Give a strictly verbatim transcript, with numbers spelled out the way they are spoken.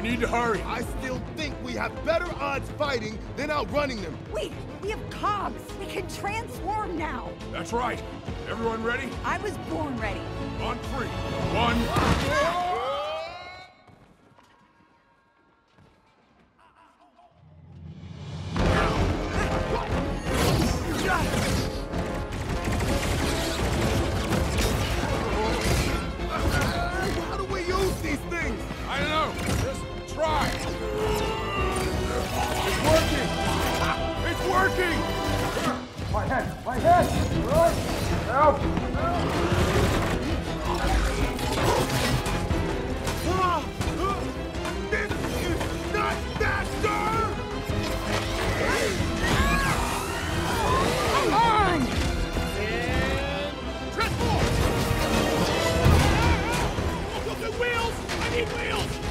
need to hurry. I still think we have better odds fighting than outrunning them. Wait, we have cogs. We can transform now. That's right. Everyone ready? I was born ready. On three. One. How do we use these things? I don't know. Just try. It's working. It's working. My head! My head! Run! Help! Ah, this is not faster! Come on! And transform! Look at wheels! I need wheels!